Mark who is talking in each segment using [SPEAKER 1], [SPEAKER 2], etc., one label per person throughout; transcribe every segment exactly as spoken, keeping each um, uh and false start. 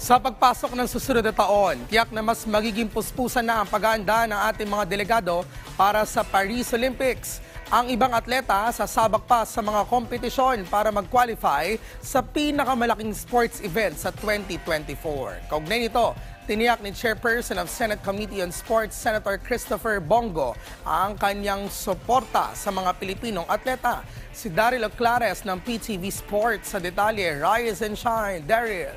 [SPEAKER 1] Sa pagpasok ng susunod na taon, tiyak na mas magiging puspusan na ang paghahanda ng ating mga delegado para sa Paris Olympics. Ang ibang atleta sasabak pa sa mga kompetisyon para mag-qualify sa pinakamalaking sports event sa twenty twenty-four. Kaugnay nito, tiniyak ni Chairperson of Senate Committee on Sports, Senator Christopher Bongo, ang kanyang suporta sa mga Pilipinong atleta. Si Daryl Oclares ng P T V Sports sa detalye. Rise and shine, Daryl.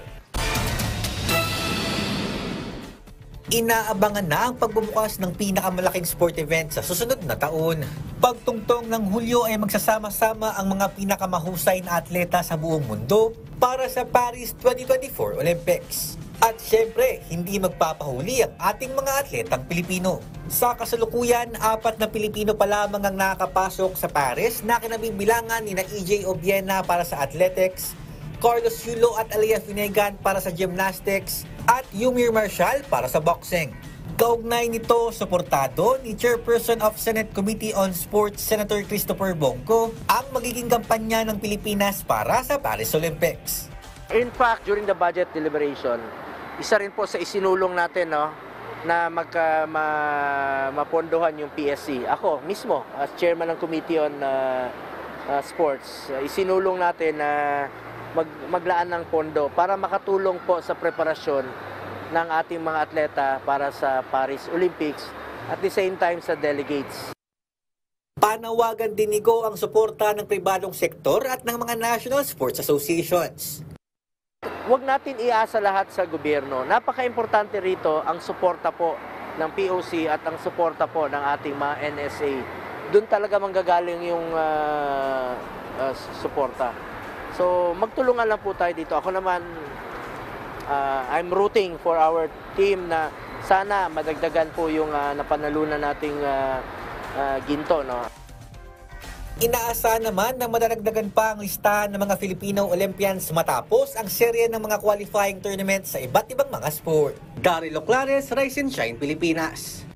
[SPEAKER 2] Inaabangan na ang pagbubukas ng pinakamalaking sport event sa susunod na taon. Pagtungtong ng Hulyo ay magsasama-sama ang mga pinakamahusay na atleta sa buong mundo para sa Paris twenty twenty-four Olympics. At syempre, hindi magpapahuli ang ating mga atletang Pilipino. Sa kasalukuyan, apat na Pilipino pa lamang ang nakakapasok sa Paris na kinabibilangan ni na E J Obiena para sa athletics, Carlos Yulo at Aliyah Finegan para sa gymnastics, at Yumir Marshall para sa boxing. Kaugnay nito, suportado ni Chairperson of Senate Committee on Sports, Senator Christopher Bongo, ang magiging kampanya ng Pilipinas para sa Paris Olympics.
[SPEAKER 3] In fact, during the budget deliberation, isa rin po sa isinulong natin, no, na magka, ma, mapondohan yung P S C. Ako mismo, as chairman ng Committee on uh, uh, Sports, uh, isinulong natin na mag, maglaan ng pondo para makatulong po sa preparasyon ng ating mga atleta para sa Paris Olympics at the same time sa delegates.
[SPEAKER 2] Panawagan din ni Go ang suporta ng pribadong sektor at ng mga national sports associations.
[SPEAKER 3] Huwag natin iasa lahat sa gobyerno. Napaka-importante rito ang suporta po ng P O C at ang suporta po ng ating mga N S A. Doon talaga manggagaling yung uh, uh, suporta. So magtulungan lang po tayo dito. Ako naman, uh, I'm rooting for our team na sana madagdagan po yung uh, napanalunan nating uh, uh, ginto, no?
[SPEAKER 2] Inaasahan naman na madadagdagan pa ang listahan ng mga Filipino Olympians matapos ang serye ng mga qualifying tournaments sa iba't ibang mga sport. Daryl Oclares, Rise and Shine, Pilipinas.